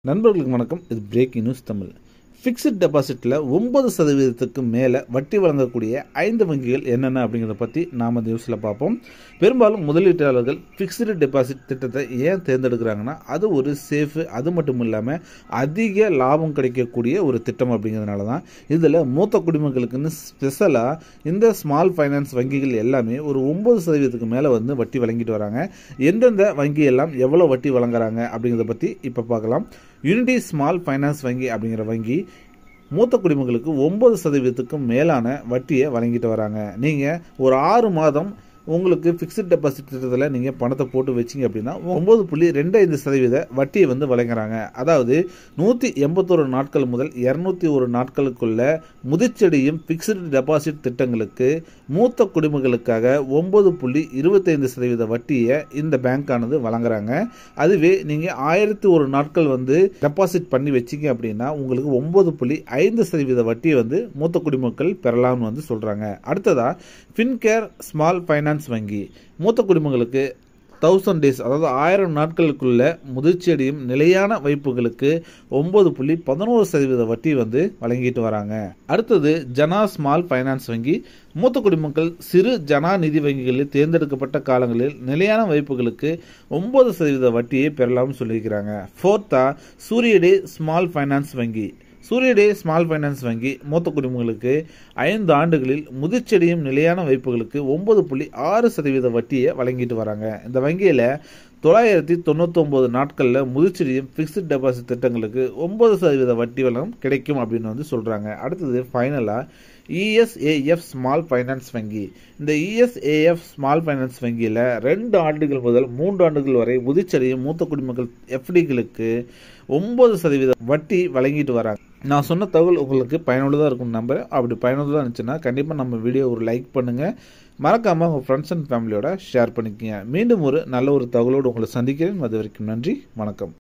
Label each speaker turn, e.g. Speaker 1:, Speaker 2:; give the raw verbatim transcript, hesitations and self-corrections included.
Speaker 1: நண்பர்களுக்கு வணக்கம். இது பிரேக்கிங் நியூஸ் தமிழ். ஃபிக்ஸட் டெபாசிட்டில் ஒன்பது சதவீதத்துக்கு மேலே வட்டி வழங்கக்கூடிய ஐந்து வங்கிகள் என்னென்ன அப்படிங்கிறத பற்றி நாம் இந்த நியூஸில் பார்ப்போம். பெரும்பாலும் முதலீட்டாளர்கள் ஃபிக்ஸடு டெபாசிட் திட்டத்தை ஏன் தேர்ந்தெடுக்கிறாங்கன்னா, அது ஒரு சேஃபு, அது மட்டும் இல்லாமல் அதிக லாபம் கிடைக்கக்கூடிய ஒரு திட்டம் அப்படிங்கிறதுனால தான். இதில் மூத்த குடிமக்களுக்குன்னு ஸ்பெஷலாக இந்த ஸ்மால் ஃபைனான்ஸ் வங்கிகள் எல்லாமே ஒரு ஒன்பது சதவீதத்துக்கு மேலே வந்து வட்டி வழங்கிட்டு வராங்க. எந்தெந்த வங்கி எல்லாம் எவ்வளோ வட்டி வழங்குறாங்க அப்படிங்கிறத பற்றி இப்போ பார்க்கலாம். யூனிட்டி ஸ்மால் ஃபைனான்ஸ் வங்கி அப்படிங்கிற வங்கி மூத்த குடிமக்களுக்கு ஒன்பது சதவீதத்துக்கும் மேலான வட்டியை வழங்கிட்டு வராங்க. நீங்கள் ஒரு ஆறு மாதம் உங்களுக்கு ஃபிக்ஸட் டெபாசிட் திட்டத்தில் நீங்கள் பணத்தை போட்டு வச்சிங்க அப்படின்னா ஒம்பது புள்ளி ரெண்டு ஐந்து சதவீத வட்டியை வந்து வழங்குறாங்க. அதாவது நூற்றி எண்பத்தொரு நாட்கள் முதல் இரநூத்தி ஒரு நாட்களுக்குள்ள முதிர்ச்செடியும் ஃபிக்ஸட் டெபாசிட் திட்டங்களுக்கு மூத்த குடிமக்களுக்காக ஒம்பது புள்ளி இருபத்தைந்து சதவீத வட்டியை இந்த பேங்கானது வழங்குறாங்க. அதுவே நீங்கள் ஆயிரத்தி ஒரு நாட்கள் வந்து டெபாசிட் பண்ணி வச்சிங்க அப்படின்னா உங்களுக்கு ஒம்பது புள்ளி ஐந்து சதவீத வட்டியை வந்து மூத்த குடிமக்கள் பெறலாம்னு வந்து சொல்கிறாங்க. அடுத்ததாக ஃபின்கேர் ஸ்மால் ஃபைனான்ஸ் வங்கி மூத்த குடிமக்களுக்கு தௌசண்ட் டேஸ் அதாவது ஆயிரம் நாட்களுக்குள்ள முதிர்ச்சியடையும் நிலையான வைப்புகளுக்கு ஒன்பது புள்ளி பதினோரு சதவீத வட்டி வந்து வழங்கிட்டு வராங்க. அடுத்தது ஜனா ஸ்மால் ஃபைனான்ஸ் வங்கி மூத்த குடிமக்கள் சிறு ஜனா நிதி வங்கிகளில் தேர்ந்தெடுக்கப்பட்ட காலங்களில் நிலையான வைப்புகளுக்கு ஒன்பது சதவீத வட்டியை பெறலாம்னு சொல்லியிருக்கிறாங்க. ஃபோர்த்தா சூரியடே ஸ்மால் ஃபைனான்ஸ் வங்கி சூரியடே ஸ்மால் ஃபைனான்ஸ் வங்கி மூத்த குடிமக்களுக்கு ஐந்து ஆண்டுகளில் முதிர்ச்செடியும் நிலையான வைப்புகளுக்கு ஒன்பது புள்ளி ஆறு சதவீத வட்டியை வழங்கிட்டு வராங்க. இந்த வங்கியில் தொள்ளாயிரத்தி தொண்ணூற்றி ஒன்பது நாட்களில் முதிர்ச்செடியும் ஃபிக்ஸட் டெபாசிட் திட்டங்களுக்கு ஒன்பது சதவீத வட்டி வழங்கும் கிடைக்கும் அப்படின்னு வந்து சொல்கிறாங்க. அடுத்தது ஃபைனலாக இஎஸ்ஏஎஃப் ஸ்மால் ஃபைனான்ஸ் வங்கி. இந்த இஎஸ்ஏஎஃப் ஸ்மால் ஃபைனான்ஸ் வங்கியில் ரெண்டு ஆண்டுகள் முதல் மூன்று ஆண்டுகள் வரை முதிர்ச்செடியும் மூத்த குடிமக்கள் எஃப்டிகளுக்கு ஒன்பது சதவீத வட்டி வழங்கிட்டு வராங்க. நான் சொன்ன தகவல் உங்களுக்கு பயனுள்ளதாக இருக்கும் நம்புறேன். அப்படி பயனுள்ளதாக இருந்துச்சுன்னா கண்டிப்பாக நம்ம வீடியோ ஒரு லைக் பண்ணுங்கள். மறக்காமல் உங்கள் ஃப்ரெண்ட்ஸ் அண்ட் ஃபேமிலியோட ஷேர் பண்ணிக்கங்க. மீண்டும் ஒரு நல்ல ஒரு தகவலோடு உங்களை சந்திக்கிறேன். அது வரைக்கும் நன்றி, வணக்கம்.